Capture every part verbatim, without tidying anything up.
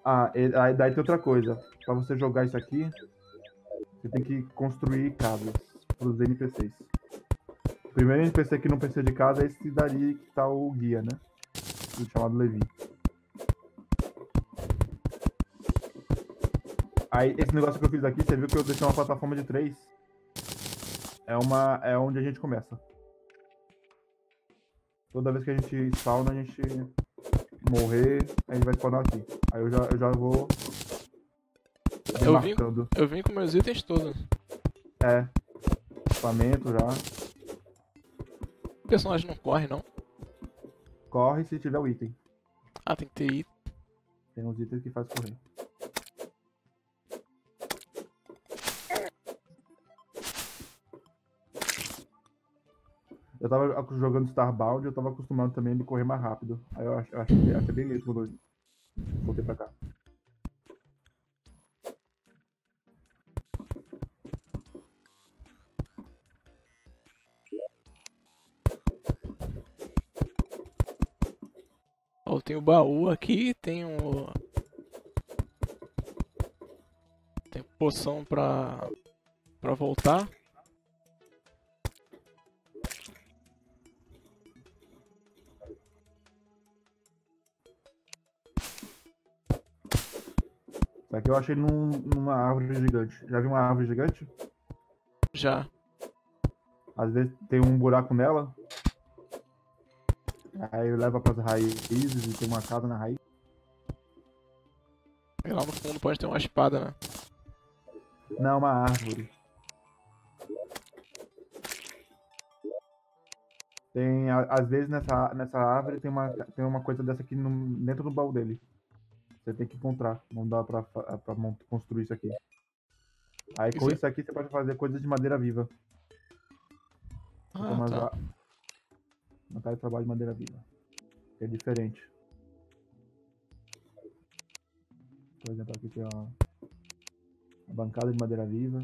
Ah, e- aí daí tem outra coisa. Pra você jogar isso aqui, você tem que construir casas pros N P Cs. O primeiro N P C que não precisa de casa é esse dali que tá o guia, né? O chamado Levi. Aí, esse negócio que eu fiz aqui, você viu que eu deixei uma plataforma de três? É, uma, é onde a gente começa. Toda vez que a gente spawna, a gente morrer, a gente vai spawnar aqui. Aí eu já, eu já vou Eu vim, demarcando. eu vim com meus itens todos. É, equipamento já. O personagem não corre, não. Corre se tiver o item. Ah, tem que ter item. Tem uns itens que faz correr. Eu tava jogando Starbound e eu tava acostumado também de correr mais rápido. Aí eu achei, achei, achei bem lento quando eu voltei pra cá. Ó, tem o baú aqui, tem o... Tem poção pra... pra voltar. Isso aqui eu achei num, numa árvore gigante. Já viu uma árvore gigante? Já. Às vezes tem um buraco nela. Aí leva pras raízes e tem uma casa na raiz. E lá no fundo pode ter uma espada, né? Não, uma árvore. Tem, a- às vezes nessa, nessa árvore tem uma, tem uma coisa dessa aqui no- dentro do baú dele. Você tem que encontrar. Não dá pra, fa- pra mon- construir isso aqui. Aí com Isso é- isso aqui você pode fazer coisas de madeira viva. Ah, Como as tá. a- Matar de trabalho de madeira viva. Que é diferente. Por exemplo, aqui tem uma, uma bancada de madeira viva.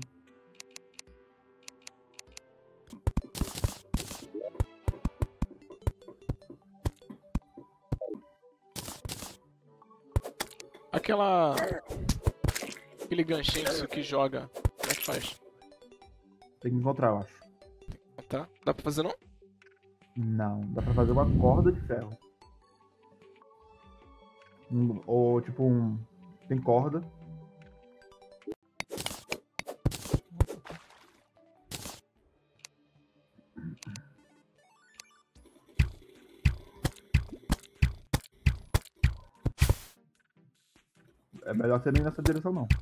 Aquela... Aquele ganchinho que isso aqui joga. Como é que faz? Tem que encontrar, eu acho. Ah, tá. Dá pra fazer não? Não, dá pra fazer uma corda de ferro. Um- ou tipo um. Tem corda. É melhor você nem ir nessa direção não.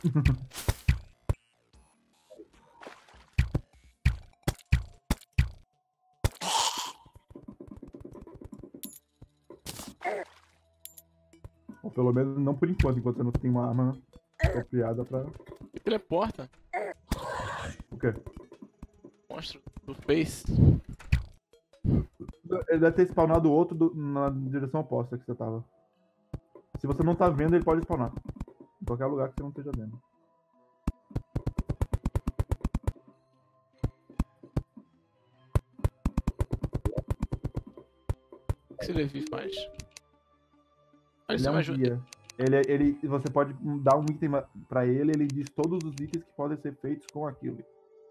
Ou pelo menos não por enquanto, enquanto você não tem uma arma apropriada pra. E teleporta. O quê? Monstro do Face. Ele deve ter spawnado outro do- na direção oposta que você tava. Se você não tá vendo, ele pode spawnar. Em qualquer lugar que você não esteja vendo. O que esse Levi faz? Ah, Ele isso é me um ajuda. guia. Ele, é- ele, você pode dar um item ma- pra ele, ele diz todos os itens que podem ser feitos com aquilo.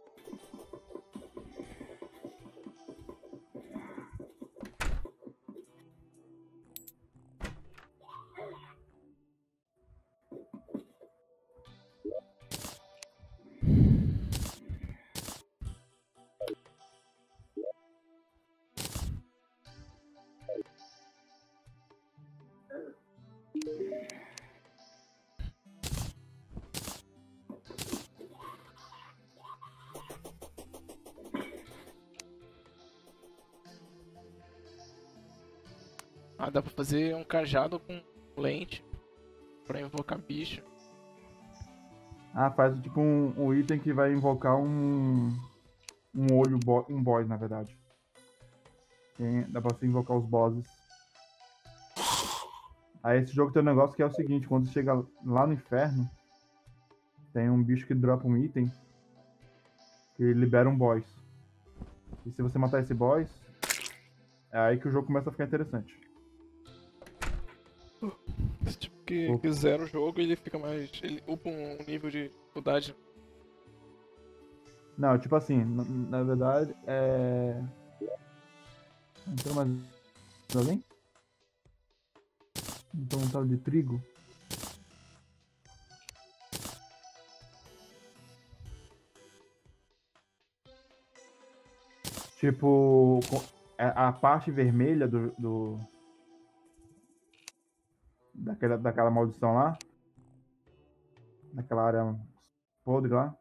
Ah, dá pra fazer um cajado com lente. Pra invocar bicho. Ah, faz tipo um, um item que vai invocar um. Um olho, bo um boss, na verdade. Tem- dá pra você invocar os bosses. Aí esse jogo tem um negócio que é o seguinte, quando você chega lá no inferno, tem um bicho que dropa um item que libera um boss. E se você matar esse boss, é aí que o jogo começa a ficar interessante. Esse tipo que, que zera o jogo e ele fica mais. Ele upa um nível de dificuldade. Não, tipo assim, na, na verdade, é... Entrou mais alguém? Então um tal de trigo. Tipo, com- a a parte vermelha do, do daquela, daquela maldição lá, daquela área podre lá.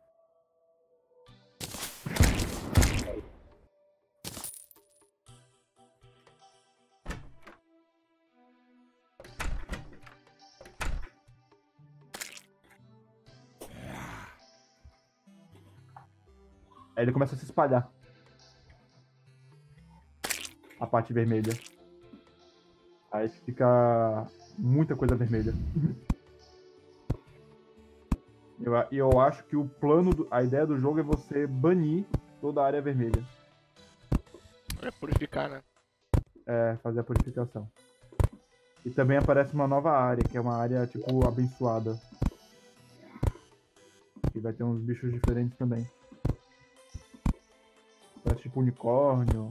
Aí ele começa a se espalhar. A parte vermelha. Aí fica muita coisa vermelha. Eu, a- eu acho que o plano, do- a ideia do jogo é você banir toda a área vermelha. É purificar, né? É, fazer a purificação. E também aparece uma nova área, que é uma área, tipo, abençoada. E vai ter uns bichos diferentes também. Parece tipo unicórnio.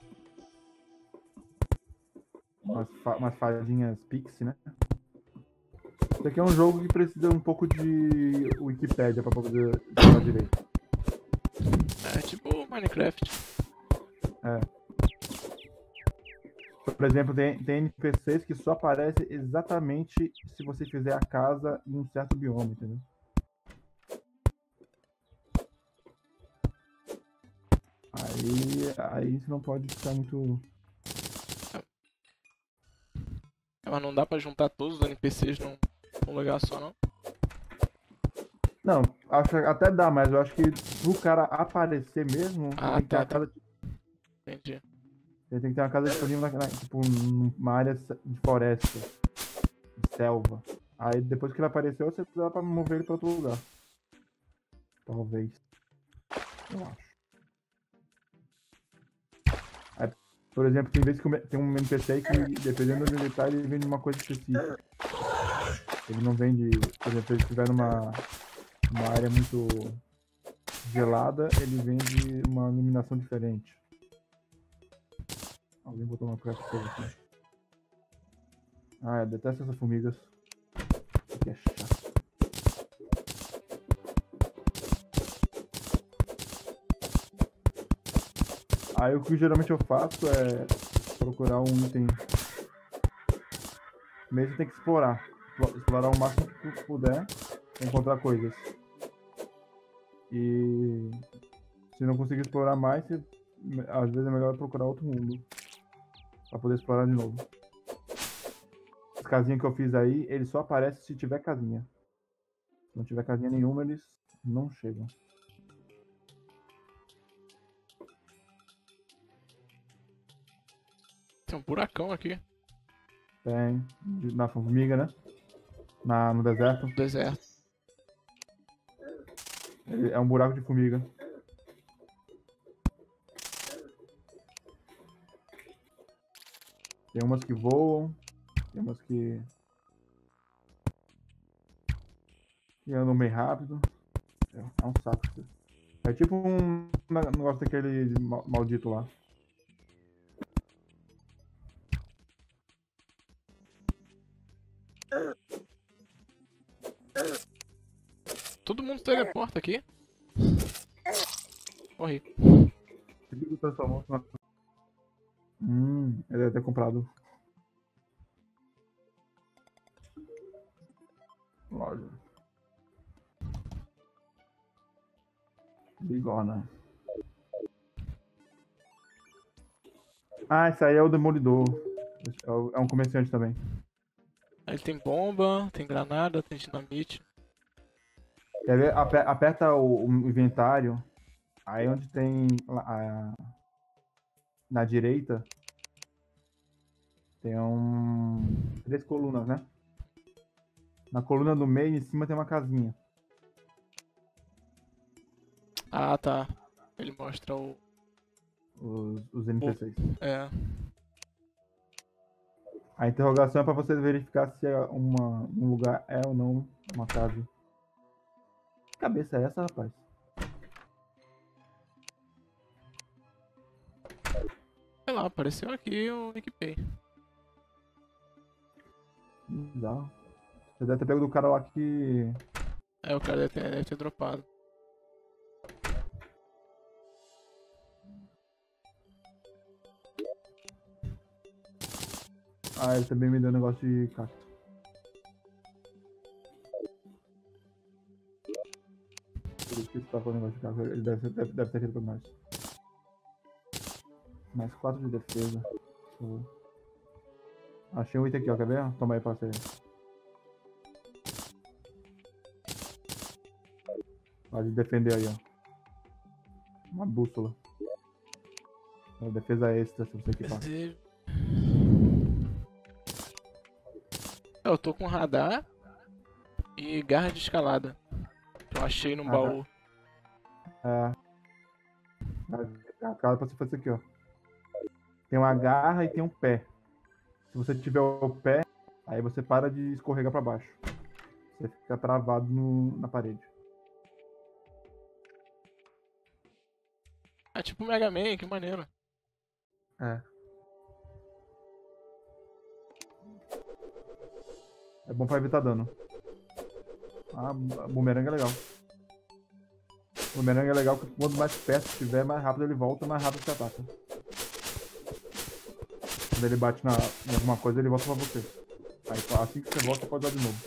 Umas, fa umas fadinhas pixie, né? Isso aqui é um jogo que precisa um pouco de Wikipédia pra poder jogar direito. É tipo Minecraft. Por exemplo, tem, tem N P Cs que só aparecem exatamente se você fizer a casa em um certo bioma, entendeu? Aí, aí você não pode ficar muito... É, mas não dá pra juntar todos os N P Cs num, num lugar só, não? Não, acho que até dá, mas eu acho que pro cara aparecer mesmo, você Ah, tem que ter tá, uma tá. casa... Entendi. Você tem que ter uma casa disponível, na, na- tipo, numa área de floresta, de selva. Aí depois que ele apareceu, você dá pra mover ele pra outro lugar. Talvez. Eu acho. Aí, por exemplo, tem vezes que o me- tem um N P C aí que, dependendo de onde ele tá, ele vende uma coisa específica. Ele não vende, por exemplo, se ele estiver numa, numa área muito gelada, ele vende uma iluminação diferente. Alguém botou uma craft coisa aqui. Ah, eu detesto essas formigas. Isso aqui é chato. Aí o que geralmente eu faço é procurar um item. Primeiro você tem que explorar. Explorar o máximo que puder pra encontrar coisas. E se não conseguir explorar mais, você, às vezes é melhor procurar outro mundo. Pra poder explorar de novo. As casinhas que eu fiz aí, eles só aparecem se tiver casinha. Se não tiver casinha nenhuma, eles não chegam. Tem um buracão aqui Tem. de- Na formiga, né? Na, no deserto. no deserto. Ele é um buraco de formiga. Tem umas que voam. Tem umas que. que andam bem rápido. É é um saco. É tipo um negócio daquele ma- maldito lá. Todo mundo teleporta aqui. Morri. Ele transformou numa- Hum, ele deve ter comprado. Loja. Bigona. Ah, esse aí é o Demolidor. Esse É o- é um comerciante também. Aí tem bomba, tem granada, tem dinamite. Quer ver? Ape- Aperta o, o inventário. Aí onde tem lá, a- na direita tem um três colunas, né? Na coluna do meio em cima tem uma casinha. Ah, tá. Ele mostra o. Os, os N P Cs. É. A interrogação é pra você verificar se é uma, um lugar é ou não uma casa. Que cabeça é essa, rapaz? Sei lá, apareceu aqui e eu equipei. Bizarro. Você deve ter pego do cara lá que. É, o cara deve ter, deve ter dropado. Ah, ele também me deu um negócio de cacto. Por isso que você tá com o negócio de cacto. Ele deve, ser- deve, deve ter aquilo pra nós. Mais quatro de defesa. Show. Achei um item aqui, ó. Quer ver? Toma aí pra você. Pode defender aí, ó. Uma bússola. É defesa extra se você equipar. Desejo. Eu tô com radar e garra de escalada. Que eu achei num Ah, baú. É. A cara pra você fazer isso aqui, ó. Tem uma garra e tem um pé. Se você tiver o pé, aí você para de escorregar pra baixo. Você fica travado no, na parede. É tipo um Mega Man, que maneiro. É. É bom pra evitar dano. Ah, bumerangue é legal. Bumerangue é legal porque quanto mais perto estiver, mais rápido ele volta, mais rápido você ataca. Quando ele bate na, em alguma coisa, ele volta pra você. Aí assim que você volta, você pode dar de novo.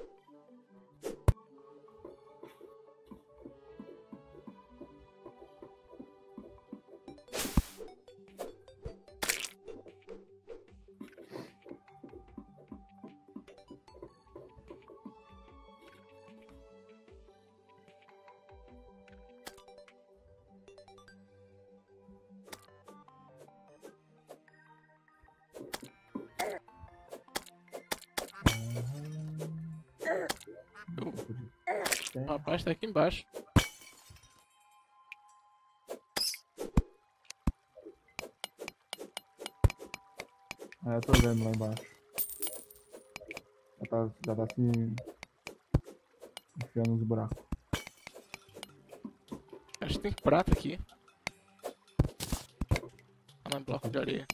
O rapaz tá aqui embaixo. É, eu tô vendo lá embaixo. Já tá, já tá se enfiando nos buracos. Acho que tem prata aqui. Tá na bloco de areia.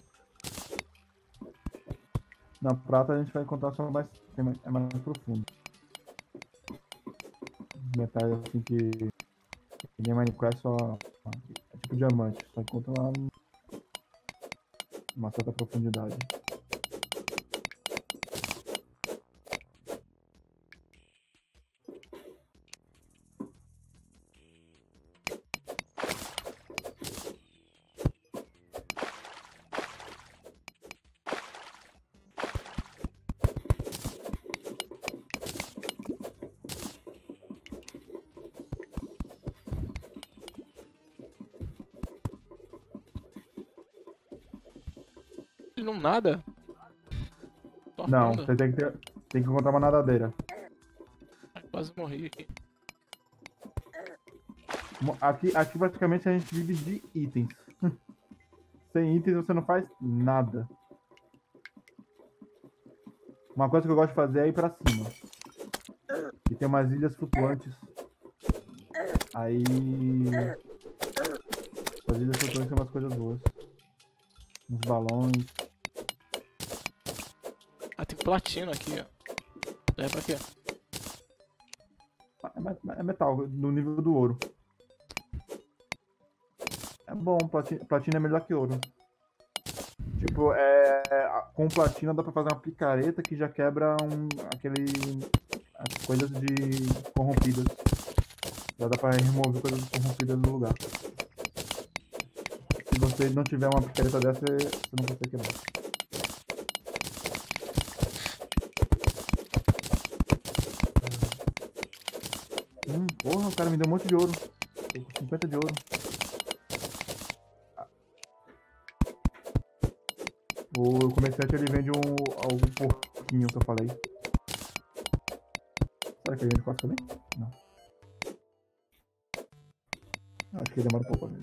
Na prata a gente vai encontrar só mais, tem mais- é mais profundo. Os metais assim que, que nem Minecraft só é tipo diamante, só encontra lá numa certa profundidade. Ele não nada? Tô Não, afunda. você tem que ter, tem que encontrar uma nadadeira. Ai, quase morri aqui. Mo- Aqui, aqui praticamente a gente vive de itens. Sem itens você não faz nada. Uma coisa que eu gosto de fazer é ir pra cima. E tem umas ilhas flutuantes. Aí. As ilhas flutuantes são umas coisas boas. Uns balões. Ah, tem platina aqui, ó. É pra quê? É, me- é metal, no nível do ouro. É bom, platina, platina é melhor que ouro. Tipo, é, com platina dá pra fazer uma picareta que já quebra um, aquele. As coisas de corrompidas. Já dá pra remover coisas corrompidas no lugar. Se você não tiver uma picareta dessa, você não consegue quebrar. Hum, porra, o cara me deu um monte de ouro. Tô com cinquenta de ouro. O comerciante ele vende um, o porquinho que eu falei. Será que ele vende quatro também? Não. Acho que ele demora um pouco. Né?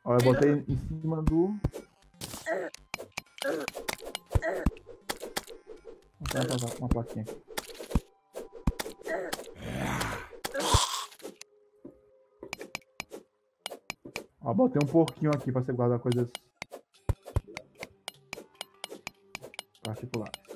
Ó, eu botei em cima do... Vou botar uma plaquinha aqui. Ó, botei um porquinho aqui pra você guardar coisas particulares.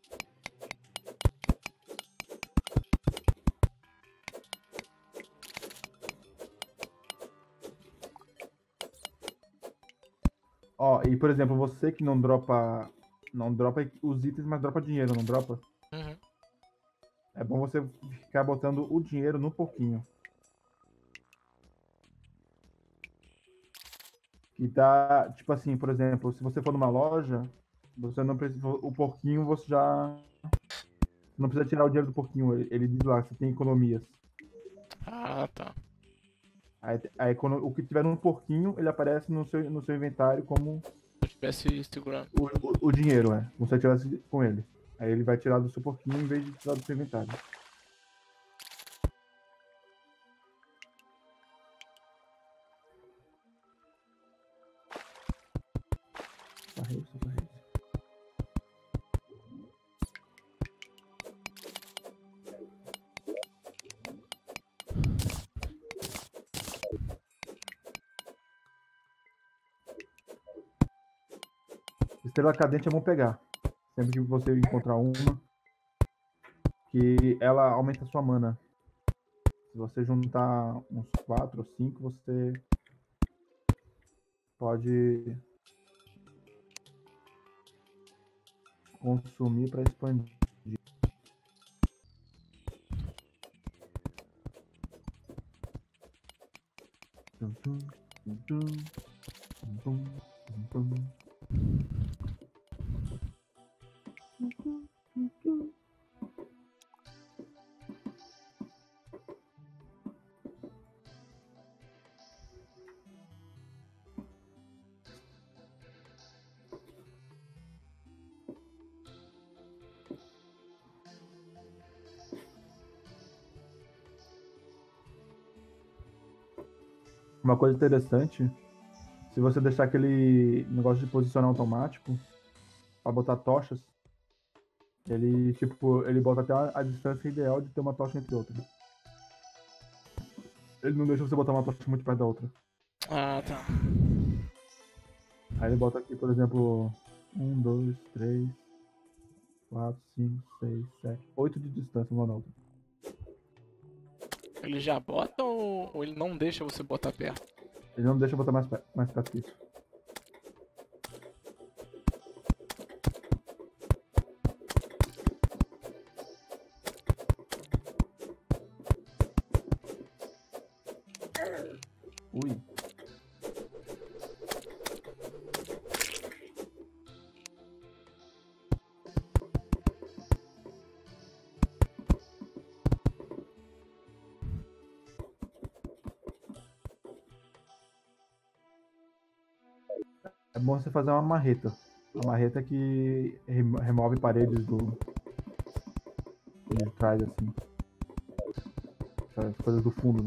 Ó, e por exemplo, você que não dropa, não dropa os itens, mas dropa dinheiro, não dropa? Uhum. É bom você ficar botando o dinheiro no porquinho. Que dá, tipo assim, por exemplo, se você for numa loja, você não precisa, o porquinho você já não precisa tirar o dinheiro do porquinho, ele, ele diz lá que você tem economias. Ah, tá. Aí, a econo- o que tiver no porquinho, ele aparece no seu, no seu inventário como Se eu estivesse segurando. o, o, o dinheiro, é. Como se você tivesse com ele. Aí ele vai tirar do seu porquinho em vez de tirar do seu inventário. Varreu, só varreu. Estrela cadente é bom pegar. Sempre que você encontrar uma, que ela aumenta a sua mana. Se você juntar uns quatro ou cinco, você pode consumir para expandir. Tum, tum, tum, tum, tum, tum, tum. Uma coisa interessante, se você deixar aquele negócio de posicionar automático para botar tochas, ele tipo, ele bota até a, a distância ideal de ter uma tocha entre outras. Ele não deixa você botar uma tocha muito perto da outra. Ah, tá. Aí ele bota aqui, por exemplo, um, dois, três, quatro, cinco, seis, sete, oito de distância uma da outra. Ele já bota ou, ou ele não deixa você botar perto? Ele não deixa botar mais, per- mais perto que isso. Ui. É bom você fazer uma marreta. Uma marreta que remo- remove paredes do de trás, assim. Essas coisas do fundo.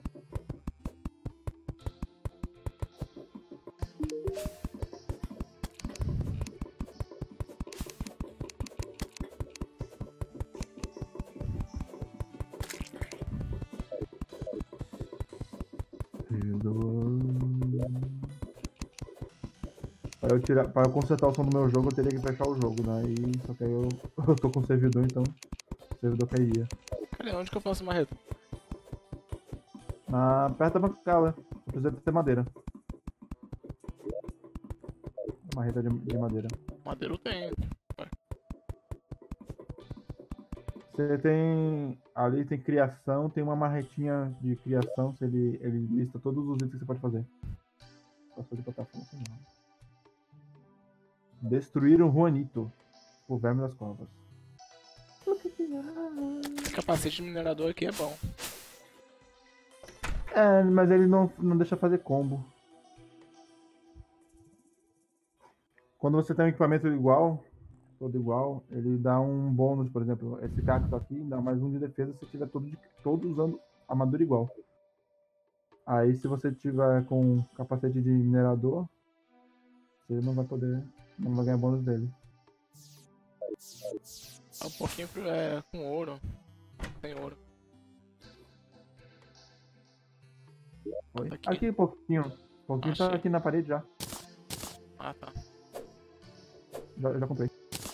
Para eu, tirar, para eu consertar o som do meu jogo, eu teria que fechar o jogo, né? E, só que aí eu, eu tô com o servidor, então o servidor cairia. Cadê? Onde que eu faço marreta? Na, perto da bancada, só precisa ter madeira. Marreta de, de madeira. Madeira eu tenho. Você tem. Ali tem criação, tem uma marretinha de criação, se ele, ele lista todos os itens que você pode fazer. Posso fazer plataforma não. Destruir um Juanito. O verme das covas. Capacete de minerador aqui é bom. É, mas ele não, não deixa fazer combo. Quando você tem um equipamento igual, todo igual, ele dá um bônus, por exemplo, esse cacto aqui dá mais um de defesa se tiver todo, de, todo usando armadura igual. Aí se você tiver com capacete de minerador, você não vai poder, não vai ganhar bônus dele. Ah, um pouquinho pro- é, com ouro. Tem ouro. Oi? Tá aqui. Aqui, pouquinho. Pouquinho tá Achei. aqui na parede já. Ah, tá. Já, já comprei.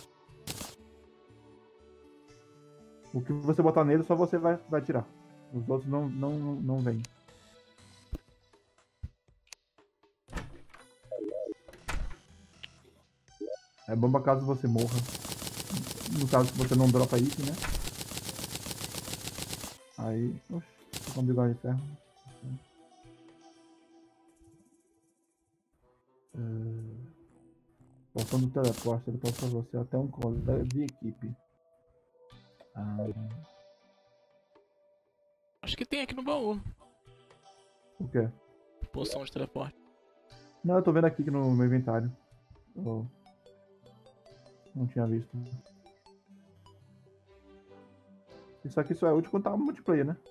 O que você botar nele, só você vai, vai tirar. Os outros não, não, não vêm. É bomba caso você morra. No caso, se você não dropa item, né? Aí... Oxi, tô com um bigode de ferro. Uh, Poção do teleporte, ele passa você até um colega de equipe. Ah, Acho que tem aqui no baú. o quê? Poção de teleporte. Não, eu tô vendo aqui no meu inventário. Eu não tinha visto. Isso aqui só é útil quando tá no multiplayer, né?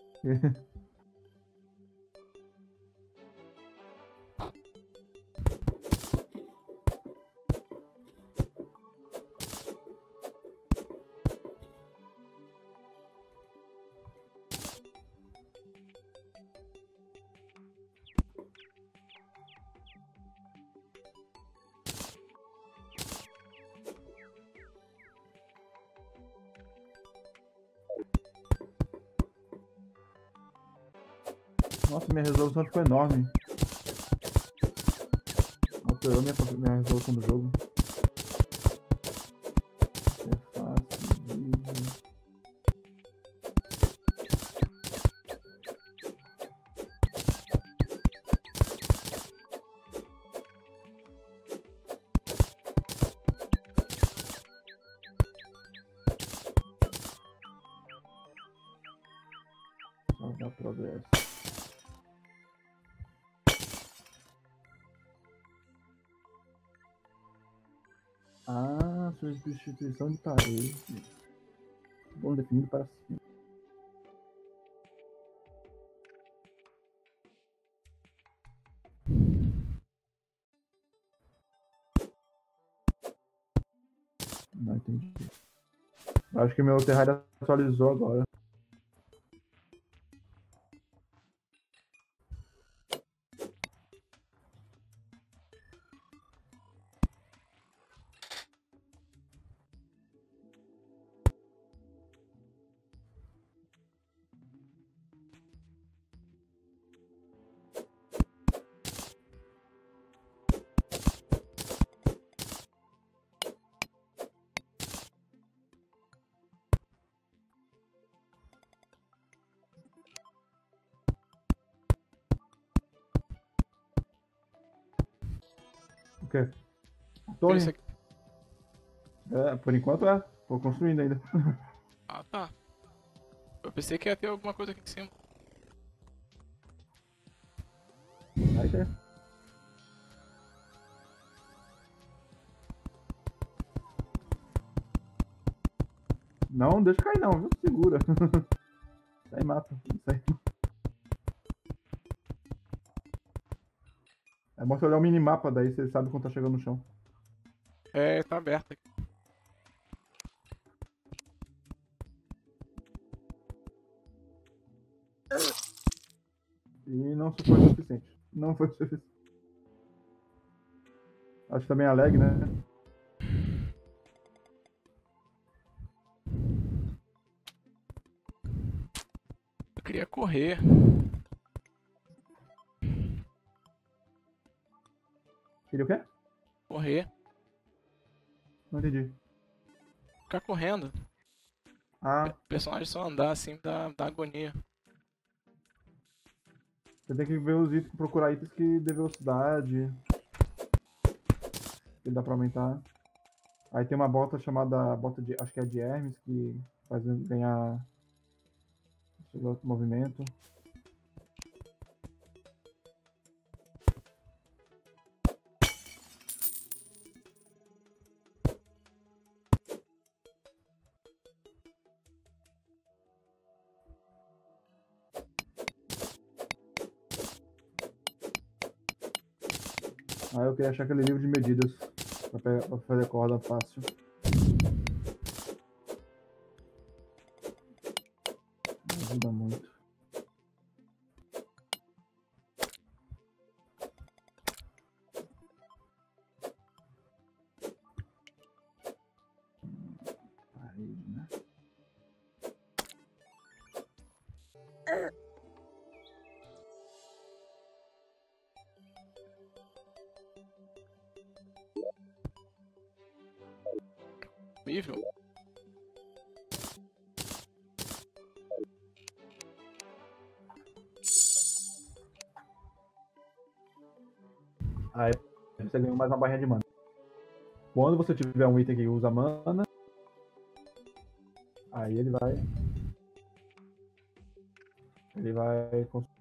Nossa, minha resolução ficou enorme. Alterou minha, minha resolução do jogo. É fácil, vídeo. Só dá progresso. Ah, substituição de parede. Bom definido para cima. Não entendi. Acho que meu Terraria atualizou agora. O quê? Por isso Torre? aqui. É, por enquanto é. Tô construindo ainda. Ah, tá. Eu pensei que ia ter alguma coisa aqui em cima. Vai ter. Não, deixa cair não, viu? Segura. Isso aí mata. Isso aí. É bom você olhar o minimapa, daí você sabe quando tá chegando no chão. É, tá aberto aqui. E não foi o suficiente. Não foi o suficiente. Acho que também é lag, né? Eu queria correr. Queria o quê? Correr. Não entendi. Ficar correndo. Ah, O personagem só andar assim dá, dá agonia. você tem que ver os itens, procurar itens que dê velocidade. Que dá pra aumentar. Aí tem uma bota chamada bota de. Acho que é de Hermes, que faz ganhar outro movimento. Ah, eu queria achar aquele livro de medidas pra, pegar, pra fazer corda fácil. Não ajuda muito. Parede, né? Horrível. Aí você ganha mais uma barrinha de mana. Quando você tiver um item que usa mana, aí ele vai. Ele vai construir.